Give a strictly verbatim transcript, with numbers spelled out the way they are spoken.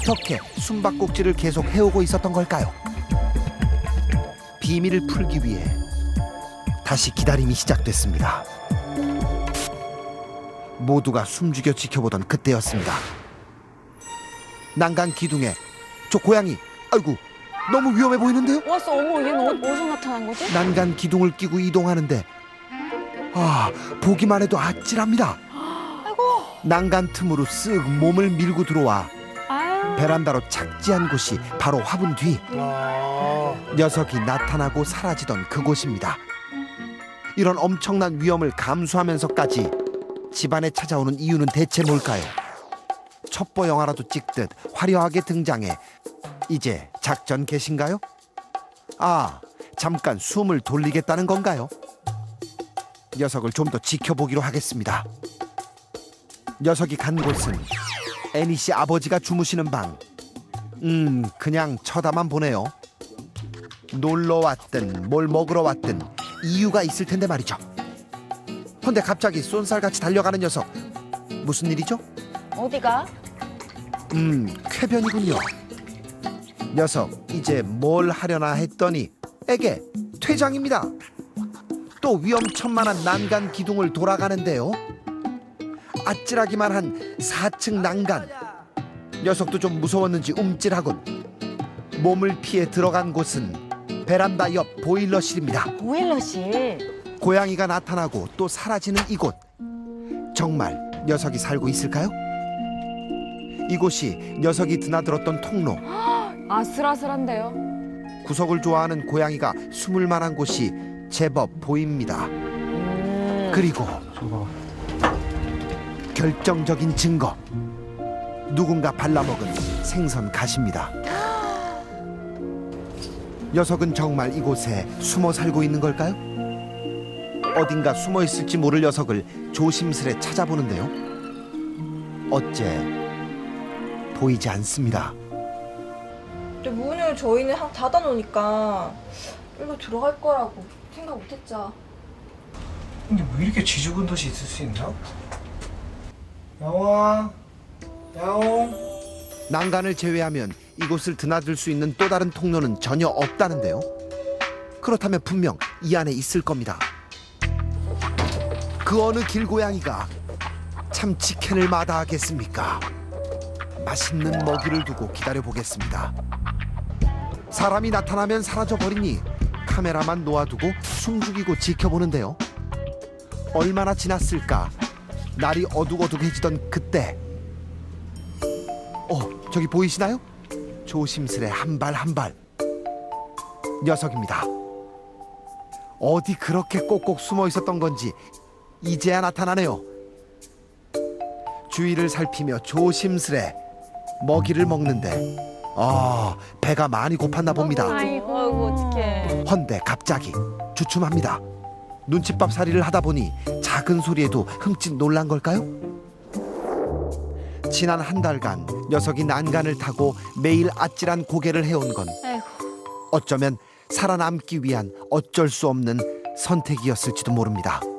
어떻게 숨바꼭질을 계속 해오고 있었던 걸까요? 비밀을 풀기 위해 다시 기다림이 시작됐습니다. 모두가 숨죽여 지켜보던 그때였습니다. 난간 기둥에 저 고양이, 아이고 너무 위험해 보이는데요? 왔어. 어머, 얘는 어, 어디서 나타난 거지? 난간 기둥을 끼고 이동하는데 아, 보기만 해도 아찔합니다. 아이고. 난간 틈으로 쓱 몸을 밀고 들어와 아유. 베란다로 착지한 곳이 바로 화분 뒤. 아... 녀석이 나타나고 사라지던 그곳입니다. 이런 엄청난 위험을 감수하면서까지 집안에 찾아오는 이유는 대체 뭘까요? 첩보 영화라도 찍듯 화려하게 등장해 이제 작전 개신가요? 아, 잠깐 숨을 돌리겠다는 건가요? 녀석을 좀 더 지켜보기로 하겠습니다. 녀석이 간 곳은 애니 씨 아버지가 주무시는 방. 음, 그냥 쳐다만 보네요. 놀러 왔든 뭘 먹으러 왔든 이유가 있을 텐데 말이죠. 근데 갑자기 쏜살같이 달려가는 녀석, 무슨 일이죠? 어디가? 음, 쾌변이군요. 녀석 이제 뭘 하려나 했더니 에게 퇴장입니다. 또 위험천만한 난간 기둥을 돌아가는데요. 아찔하기만 한 사 층 난간. 녀석도 좀 무서웠는지 움찔하군. 몸을 피해 들어간 곳은 베란다 옆 보일러실입니다. 보일러실. 고양이가 나타나고 또 사라지는 이곳. 정말 녀석이 살고 있을까요? 이곳이 녀석이 드나들었던 통로. 아슬아슬한데요. 구석을 좋아하는 고양이가 숨을 만한 곳이 제법 보입니다. 음. 그리고 저거 결정적인 증거. 누군가 발라먹은 생선 가시입니다. 녀석은 정말 이곳에 숨어 살고 있는 걸까요? 어딘가 숨어 있을지 모를 녀석을 조심스레 찾아보는데요. 어째 보이지 않습니다. 근데 문을 저희는 항상 닫아놓으니까 일로 들어갈 거라고 생각 못했죠. 근데 왜 이렇게 지죽은 덫이 있을 수 있나? 야옹아, 야옹. 난간을 제외하면 이곳을 드나들 수 있는 또 다른 통로는 전혀 없다는데요. 그렇다면 분명 이 안에 있을 겁니다. 그 어느 길고양이가 참 치킨을 마다하겠습니까? 맛있는 먹이를 두고 기다려보겠습니다. 사람이 나타나면 사라져버리니 카메라만 놓아두고 숨죽이고 지켜보는데요. 얼마나 지났을까? 날이 어둑어둑해지던 그때. 어, 저기 보이시나요? 조심스레 한 발 한 발. 녀석입니다. 어디 그렇게 꼭꼭 숨어 있었던 건지 이제야 나타나네요. 주위를 살피며 조심스레 먹이를 먹는데 아, 배가 많이 고팠나 봅니다. 아이고, 아이고, 어떡해. 헌데 갑자기 주춤합니다. 눈칫밥 살이를 하다 보니 작은 소리에도 흠칫 놀란 걸까요? 지난 한 달간 녀석이 난간을 타고 매일 아찔한 고개를 해온 건 아이고. 어쩌면 살아남기 위한 어쩔 수 없는 선택이었을지도 모릅니다.